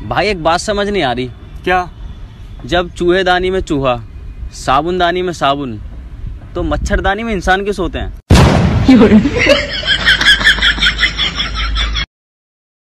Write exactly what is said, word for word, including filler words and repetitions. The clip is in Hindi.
भाई एक बात समझ नहीं आ रही। क्या? जब चूहेदानी में चूहा, साबुनदानी में साबुन, तो मच्छरदानी में इंसान क्यों सोते हैं?